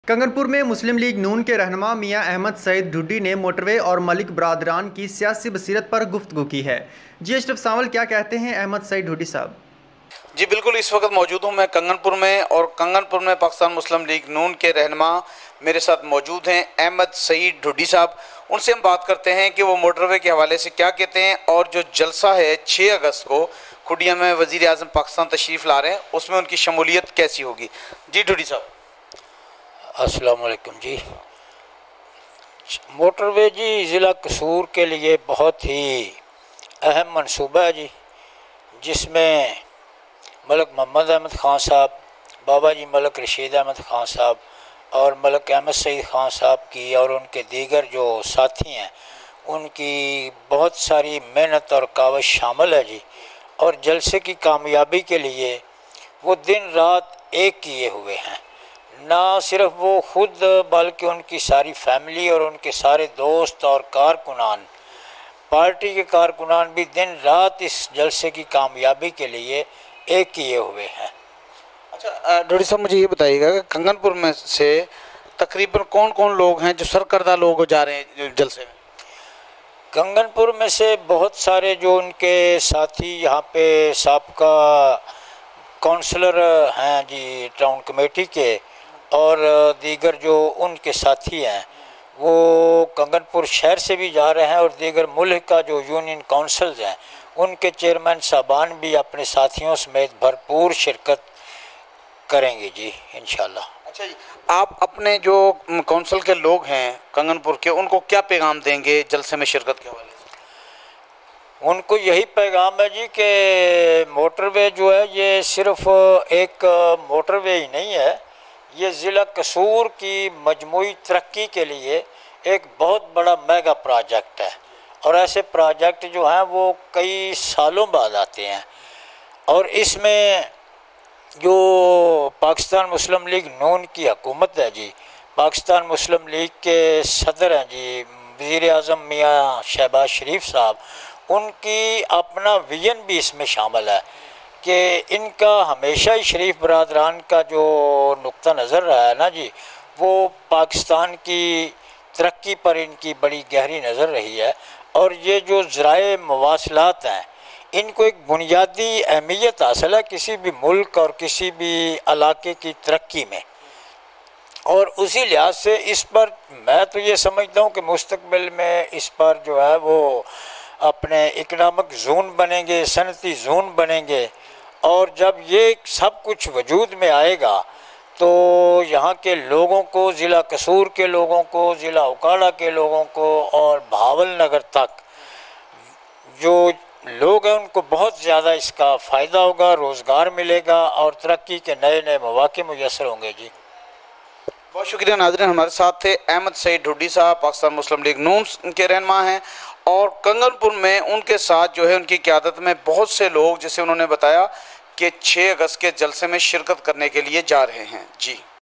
कंगनपुर में मुस्लिम लीग नून के रहनुमा मियां अहमद सईद ढुड्डी ने मोटरवे और मलिक बरादरान की सियासी बसीरत पर गुफ्तगू की है। जी अशरफ सावल, क्या कहते हैं अहमद सईद ढुड्डी साहब? जी बिल्कुल, इस वक्त मौजूद हूँ मैं कंगनपुर में, और कंगनपुर में पाकिस्तान मुस्लिम लीग नून के रहनुमा मेरे साथ मौजूद हैं अहमद सईद ढुड्डी साहब। उनसे हम बात करते हैं कि वो मोटरवे के हवाले से क्या कहते हैं, और जो जलसा है 6 अगस्त को खुडिया में वज़ीर आज़म पाकिस्तान तशरीफ़ ला रहे हैं, उसमें उनकी शमूलियत कैसी होगी। जी ढुड्डी साहब। अस्सलाम वालेकुम जी। मोटरवे जी ज़िला कसूर के लिए बहुत ही अहम मनसूबा है जी, जिसमें मलक मोहम्मद अहमद ख़ान साहब, बाबा जी मलक रशीद अहमद ख़ान साहब और मलक अहमद सईद ख़ान साहब की और उनके दीगर जो साथी हैं उनकी बहुत सारी मेहनत और कावश शामिल है जी। और जलसे की कामयाबी के लिए वो दिन रात एक किए हुए हैं। ना सिर्फ वो खुद बल्कि उनकी सारी फैमिली और उनके सारे दोस्त और कारकुनान, पार्टी के कारकुनान भी दिन रात इस जलसे की कामयाबी के लिए एक किए हुए हैं। अच्छा ढुड्डी साहब, मुझे ये बताइएगा कि कंगनपुर में से तकरीबन कौन कौन लोग हैं जो सरकर्दा लोग जा रहे हैं जलसे में? कंगनपुर में से बहुत सारे जो उनके साथी यहाँ पे साबका काउंसलर हैं जी टाउन कमेटी के, और दीगर जो उनके साथी हैं वो कंगनपुर शहर से भी जा रहे हैं, और दीगर मुल्क का जो यूनियन काउंसिल्स हैं उनके चेयरमैन साहबान भी अपने साथियों समेत भरपूर शिरकत करेंगे जी इंशाल्लाह। अच्छा जी, आप अपने जो काउंसिल के लोग हैं कंगनपुर के, उनको क्या पैगाम देंगे जलसे में शिरकत के हवाले से? उनको यही पैगाम है जी कि मोटरवे जो है ये सिर्फ एक मोटरवे ही नहीं है, ये ज़िला कसूर की मजमूई तरक्की के लिए एक बहुत बड़ा मेगा प्रोजेक्ट है। और ऐसे प्रोजेक्ट जो हैं वो कई सालों बाद आते हैं, और इसमें जो पाकिस्तान मुस्लिम लीग नून की हुकूमत है जी, पाकिस्तान मुस्लिम लीग के सदर हैं जी वज़ीर आज़म मियां शहबाज शरीफ साहब, उनकी अपना विजन भी इसमें शामिल है कि इनका हमेशा ही शरीफ बरादरान का जो नुक्ता नज़र रहा है ना जी, वो पाकिस्तान की तरक्की पर इनकी बड़ी गहरी नज़र रही है। और ये जो ज़राए मवासलात हैं इनको एक बुनियादी अहमियत हासिल है किसी भी मुल्क और किसी भी इलाके की तरक्की में, और उसी लिहाज से इस पर मैं तो ये समझता हूँ कि मुस्तकबिल में इस पर जो है वो अपने इकनॉमिक जोन बनेंगे, सनती जोन बनेंगे, और जब ये सब कुछ वजूद में आएगा तो यहाँ के लोगों को, ज़िला कसूर के लोगों को, ज़िला उकाड़ा के लोगों को और भावल नगर तक जो लोग हैं उनको बहुत ज़्यादा इसका फ़ायदा होगा, रोज़गार मिलेगा और तरक्की के नए नए मौके मुयसर होंगे जी। बहुत शुक्रिया नाज़रीन, हमारे साथ थे अहमद सईद ढुड्डी साहब, पाकिस्तान मुस्लिम लीग नून के रहनुमा हैं, और कंगनपुर में उनके साथ जो है उनकी क़यादत में बहुत से लोग, जैसे उन्होंने बताया कि 6 अगस्त के जलसे में शिरकत करने के लिए जा रहे हैं जी।